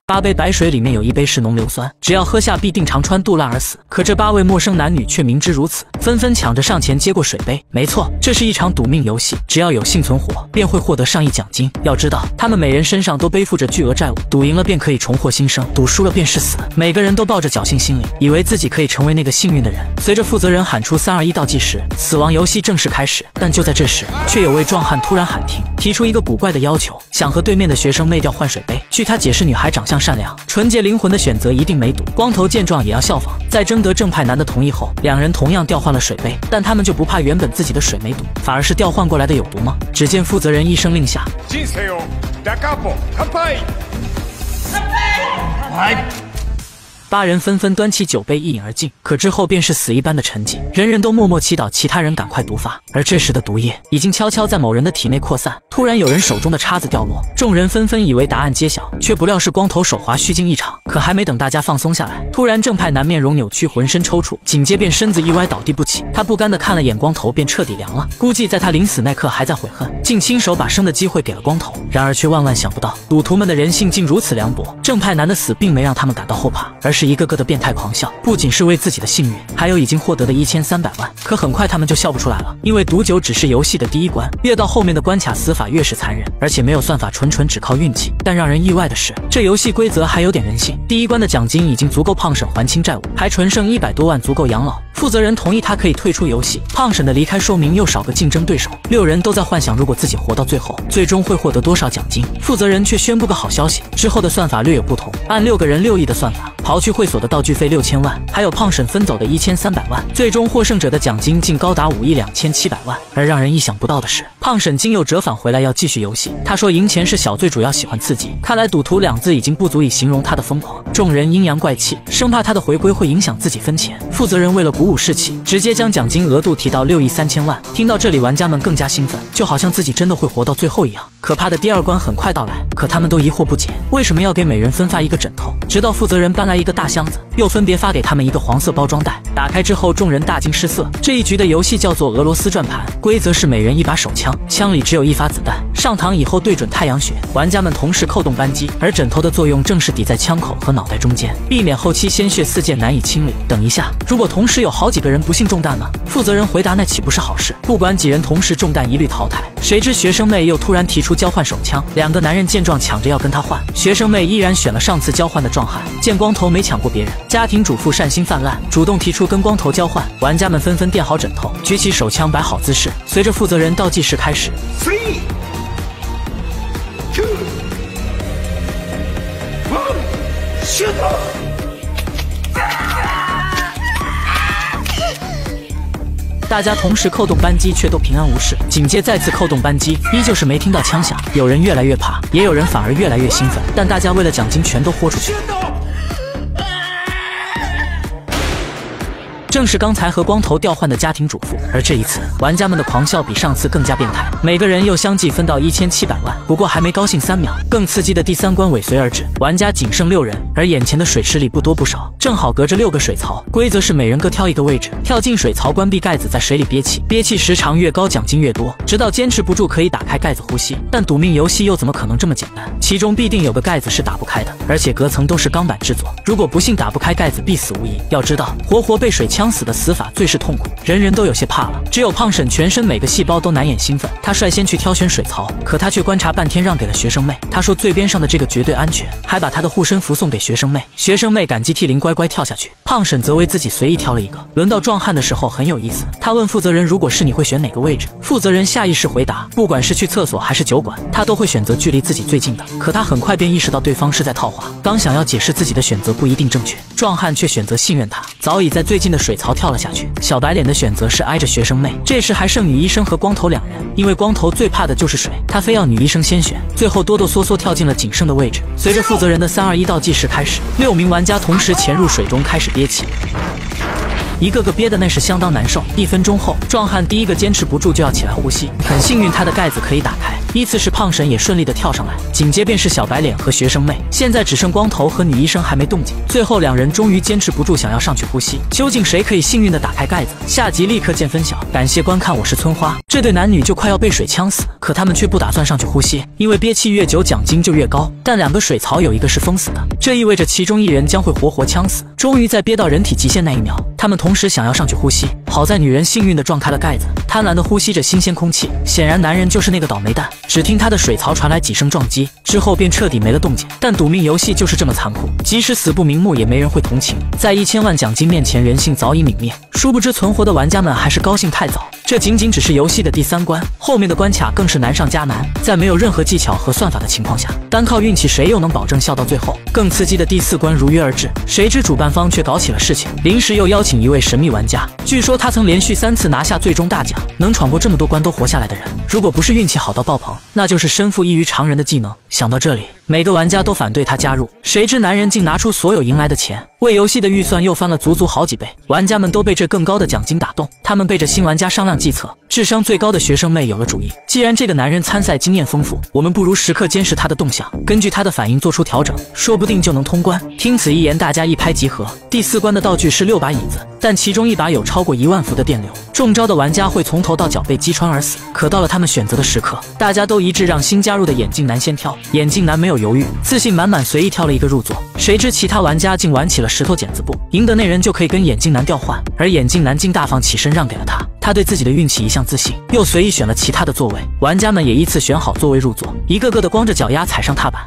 8杯白水里面有1杯是浓硫酸，只要喝下必定肠穿肚烂而死。可这8位陌生男女却明知如此，纷纷抢着上前接过水杯。没错，这是一场赌命游戏，只要有幸存活，便会获得上亿奖金。要知道，他们每人身上都背负着巨额债务，赌赢了便可以重获新生，赌输了便是死。每个人都抱着侥幸心理，以为自己可以成为那个幸运的人。随着负责人喊出3、2、1倒计时，死亡游戏正式开始。但就在这时，却有位壮汉突然喊停，提出一个古怪的要求，想和对面的学生妹调换水杯。据他解释，女孩长相善良，纯洁灵魂的选择一定没赌。光头见状也要效仿，在征得正派男的同意后，两人同样调换了水杯，但他们就不怕原本自己的水没赌，反而是调换过来的有毒吗？只见负责人一声令下，8人纷纷端起酒杯一饮而尽，可之后便是死一般的沉寂，人人都默默祈祷其他人赶快毒发。而这时的毒液已经悄悄在某人的体内扩散。突然有人手中的叉子掉落，众人纷纷以为答案揭晓，却不料是光头手滑虚惊一场。可还没等大家放松下来，突然正派男面容扭曲，浑身抽搐，紧接便身子一歪倒地不起。他不甘地看了眼光头，便彻底凉了。估计在他临死那刻还在悔恨，竟亲手把生的机会给了光头。然而却万万想不到，赌徒们的人性竟如此凉薄。正派男的死并没让他们感到后怕，而是一个个的变态狂笑，不仅是为自己的幸运，还有已经获得的1300万。可很快他们就笑不出来了，因为赌酒只是游戏的第一关，越到后面的关卡死法越是残忍，而且没有算法，纯只靠运气。但让人意外的是，这游戏规则还有点人性。第一关的奖金已经足够胖婶还清债务，还纯剩100多万足够养老。负责人同意他可以退出游戏，胖婶的离开说明又少个竞争对手。6人都在幻想，如果自己活到最后，最终会获得多少奖金。负责人却宣布个好消息，之后的算法略有不同，按6个人6亿的算法，刨去会所的道具费6000万，还有胖婶分走的1300万，最终获胜者的奖金竟高达5亿2700万。而让人意想不到的是，胖婶竟又折返回来要继续游戏。他说赢钱是小罪，主要喜欢刺激。看来赌徒2字已经不足以形容他的疯狂。众人阴阳怪气，生怕他的回归会影响自己分钱。负责人为了鼓舞士气，直接将奖金额度提到6亿3000万。听到这里，玩家们更加兴奋，就好像自己真的会活到最后一样。可怕的第2关很快到来，可他们都疑惑不解，为什么要给每人分发一个枕头？直到负责人搬来一个大箱子，又分别发给他们一个黄色包装袋。打开之后，众人大惊失色。这一局的游戏叫做俄罗斯转盘，规则是每人一把手枪，枪里只有1发子弹，上膛以后对准太阳穴，玩家们同时扣动扳机，而枕头的作用正是抵在枪口和脑袋中间，避免后期鲜血四溅难以清理。等一下，如果同时有好几个人不幸中弹呢？负责人回答，那岂不是好事？不管几人同时中弹，一律淘汰。谁知学生妹又突然提出交换手枪，2个男人见状抢着要跟他换，学生妹依然选了上次交换的壮汉。见光头没抢过别人，家庭主妇善心泛滥，主动提出跟光头交换。玩家们纷纷垫好枕头，举起手枪摆好姿势。随着负责人倒计时开始，3、2、1， shoot！大家同时扣动扳机，却都平安无事。紧接再次扣动扳机，依旧是没听到枪响。有人越来越怕，也有人反而越来越兴奋。但大家为了奖金，全都豁出去。正是刚才和光头调换的家庭主妇，而这一次玩家们的狂笑比上次更加变态，每个人又相继分到1700万。不过还没高兴3秒，更刺激的第3关尾随而至，玩家仅剩6人，而眼前的水池里不多不少，正好隔着6个水槽，规则是每人各挑一个位置，跳进水槽，关闭盖子，在水里憋气，憋气时长越高，奖金越多，直到坚持不住可以打开盖子呼吸。但赌命游戏又怎么可能这么简单？其中必定有个盖子是打不开的，而且隔层都是钢板制作，如果不幸打不开盖子，必死无疑。要知道，活活被水呛死的死法最是痛苦，人人都有些怕了。只有胖婶全身每个细胞都难掩兴奋，他率先去挑选水槽，可他却观察半天，让给了学生妹。他说最边上的这个绝对安全，还把他的护身符送给学生妹。学生妹感激涕零，乖乖跳下去。胖婶则为自己随意挑了一个。轮到壮汉的时候很有意思，他问负责人，如果是你会选哪个位置？负责人下意识回答，不管是去厕所还是酒馆，他都会选择距离自己最近的。可他很快便意识到对方是在套话，刚想要解释自己的选择不一定正确，壮汉却选择信任他，早已在最近的水槽跳了下去。小白脸的选择是挨着学生妹，这时还剩女医生和光头2人，因为光头最怕的就是水，他非要女医生先选，最后哆哆嗦嗦跳进了仅剩的位置。随着负责人的3、2、1倒计时开始，6名玩家同时潜入水中开始憋气，一个个憋的那是相当难受。1分钟后，壮汉第一个坚持不住就要起来呼吸，很幸运他的盖子可以打开。 依次是胖婶也顺利的跳上来，紧接便是小白脸和学生妹，现在只剩光头和女医生还没动静。最后两人终于坚持不住，想要上去呼吸，究竟谁可以幸运的打开盖子？下集立刻见分晓。感谢观看，我是村花。这对男女就快要被水呛死，可他们却不打算上去呼吸，因为憋气越久奖金就越高。但两个水槽有一个是封死的，这意味着其中一人将会活活呛死。终于在憋到人体极限那一秒，他们同时想要上去呼吸，好在女人幸运的撞开了盖子，贪婪的呼吸着新鲜空气。显然男人就是那个倒霉蛋，只听他的水槽传来几声撞击，之后便彻底没了动静。但赌命游戏就是这么残酷，即使死不瞑目也没人会同情。在1000万奖金面前，人性早已泯灭。殊不知存活的玩家们还是高兴太早，这仅仅只是游戏的第3关，后面的关卡更是难上加难。在没有任何技巧和算法的情况下，单靠运气谁又能保证笑到最后？更刺激的第4关如约而至，谁知主办方却搞起了事情，临时又邀请一位神秘玩家，据说他曾连续3次拿下最终大奖。能闯过这么多关都活下来的人，如果不是运气好到爆棚，那就是身负异于常人的技能。想到这里，每个玩家都反对他加入，谁知男人竟拿出所有赢来的钱，为游戏的预算又翻了足足好几倍。玩家们都被这更高的奖金打动，他们背着新玩家商量计策。智商最高的学生妹有了主意，既然这个男人参赛经验丰富，我们不如时刻监视他的动向，根据他的反应做出调整，说不定就能通关。听此一言，大家一拍即合。第4关的道具是6把椅子，但其中1把有超过1万伏的电流，中招的玩家会从头到脚被击穿而死。可到了他们选择的时刻，大家都一致让新加入的眼镜男先跳。眼镜男没有犹豫，自信满满随意跳了一个入座，谁知其他玩家竟玩起了石头剪子布，赢的那人就可以跟眼镜男调换，而眼镜男竟大方起身让给了他。他对自己的运气一向自信，又随意选了其他的座位，玩家们也依次选好座位入座，一个个的光着脚丫踩上踏板。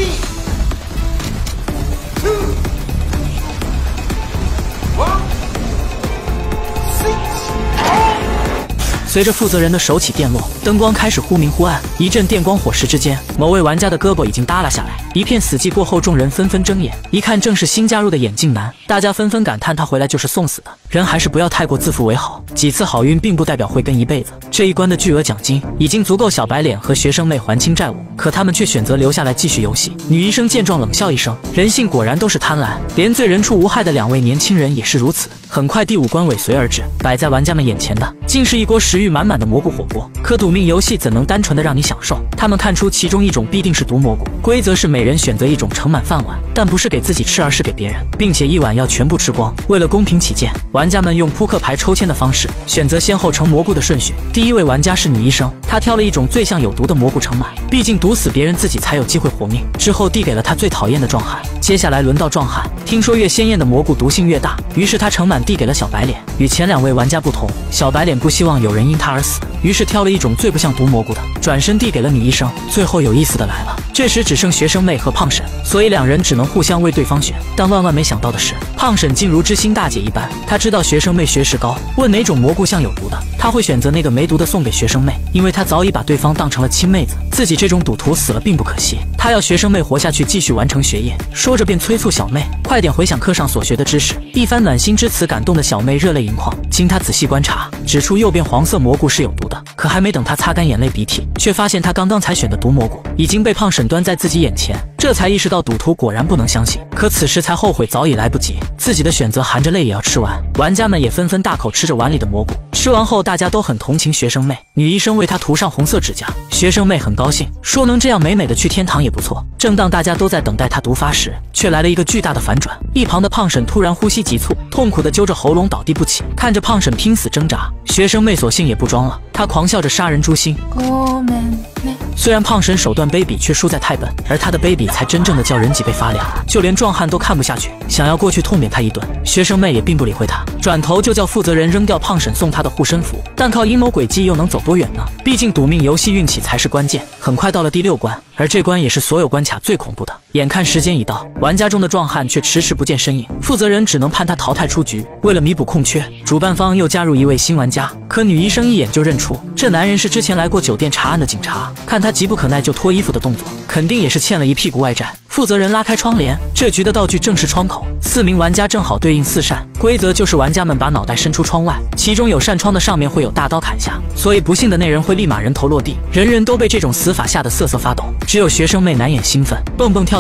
随着负责人的手起电落，灯光开始忽明忽暗，一阵电光火石之间，某位玩家的胳膊已经耷拉下来。一片死寂过后，众人纷纷睁眼，一看正是新加入的眼镜男，大家纷纷感叹他回来就是送死的。人还是不要太过自负为好，几次好运并不代表会跟一辈子。这一关的巨额奖金已经足够小白脸和学生妹还清债务，可他们却选择留下来继续游戏。女医生见状冷笑一声，人性果然都是贪婪，连罪人畜无害的2位年轻人也是如此。很快第5关尾随而至，摆在玩家们眼前的竟是一锅食欲满满的蘑菇火锅。可赌命游戏怎能单纯的让你享受？他们看出其中一种必定是毒蘑菇，规则是每人选择一种盛满饭碗，但不是给自己吃，而是给别人，并且一碗要全部吃光。为了公平起见，玩家们用扑克牌抽签的方式选择先后盛蘑菇的顺序。第1位玩家是女医生，她挑了一种最像有毒的蘑菇盛满，毕竟毒死别人自己才有机会活命。之后递给了她最讨厌的壮汉，接下来轮到壮汉，听说越鲜艳的蘑菇毒性越大，于是他盛满递给了小白脸。与前2位玩家不同，小白脸不希望有人因他而死，于是挑了一种最不像毒蘑菇的，转身递给了女医生。最后有意思的来了，这时只剩学生妹和胖婶，所以2人只能互相为对方选。但万万没想到的是，胖婶竟如知心大姐一般，她知道学生妹学识高，问哪种蘑菇像有毒的，她会选择那个没毒的送给学生妹，因为她早已把对方当成了亲妹子，自己这种赌徒死了并不可惜，她要学生妹活下去，继续完成学业。说着便催促小妹快点回想课上所学的知识。一番暖心之词感动的小妹热泪盈眶，经她仔细观察，指出右边黄色蘑菇是有毒的。可还没等她擦干眼泪鼻涕，却发现她刚刚才选的毒蘑菇已经被胖婶端在自己眼前，这才意识到赌徒果然不能相信。可此时才后悔早已来不及，自己的选择含着泪也要吃完。玩家们也纷纷大口吃着碗里的蘑菇，吃完后大家都很同情学生妹，女医生为她涂上红色指甲，学生妹很高兴，说能这样美美的去天堂也不错。正当大家都在等待她毒发时，却来了一个巨大的反转。一旁的胖婶突然呼吸急促，痛苦地揪着喉咙倒地不起。看着胖婶拼死挣扎，学生妹索性也不装了，她狂笑着杀人诛心。虽然胖婶手段卑鄙，却输在太笨，而她的卑鄙才真正的叫人脊背发凉，就连壮汉都看不下去，想要过去痛扁她一顿。学生妹也并不理会她，转头就叫负责人扔掉胖婶送她的护身符。但靠阴谋诡计又能走多远呢？毕竟赌命游戏运气才是关键。很快到了第6关，而这关也是所有关卡最恐怖的。眼看时间已到，玩家中的壮汉却迟迟不见身影，负责人只能判他淘汰出局。为了弥补空缺，主办方又加入一位新玩家，可女医生一眼就认出这男人是之前来过酒店查案的警察，看他急不可耐就脱衣服的动作，肯定也是欠了一屁股外债。负责人拉开窗帘，这局的道具正是窗口，4名玩家正好对应4扇，规则就是玩家们把脑袋伸出窗外，其中有扇窗的上面会有大刀砍下，所以不幸的那人会立马人头落地。人人都被这种死法吓得瑟瑟发抖，只有学生妹难掩兴奋，蹦蹦跳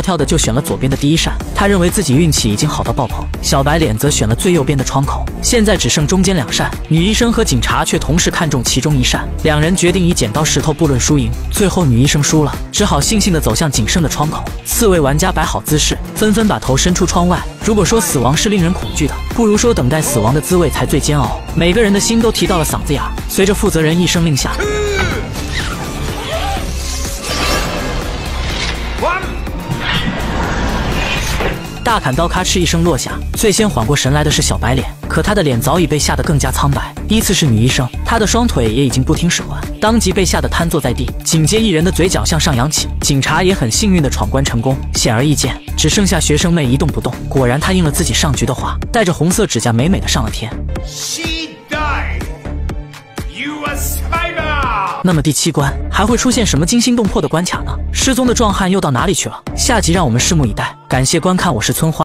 跳的就选了左边的第一扇，他认为自己运气已经好到爆棚。小白脸则选了最右边的窗口，现在只剩中间2扇。女医生和警察却同时看中其中1扇，两人决定以剪刀石头布论输赢。最后女医生输了，只好悻悻地走向仅剩的窗口。4位玩家摆好姿势，纷纷把头伸出窗外。如果说死亡是令人恐惧的，不如说等待死亡的滋味才最煎熬。每个人的心都提到了嗓子眼。随着负责人一声令下，大砍刀咔哧一声落下，最先缓过神来的是小白脸，可他的脸早已被吓得更加苍白。依次是女医生，她的双腿也已经不听使唤，当即被吓得瘫坐在地。紧接一人的嘴角向上扬起，警察也很幸运的闯关成功。显而易见，只剩下学生妹一动不动。果然，她应了自己上局的话，带着红色指甲美美的上了天。那么第7关还会出现什么惊心动魄的关卡呢？失踪的壮汉又到哪里去了？下集让我们拭目以待。感谢观看，我是村花。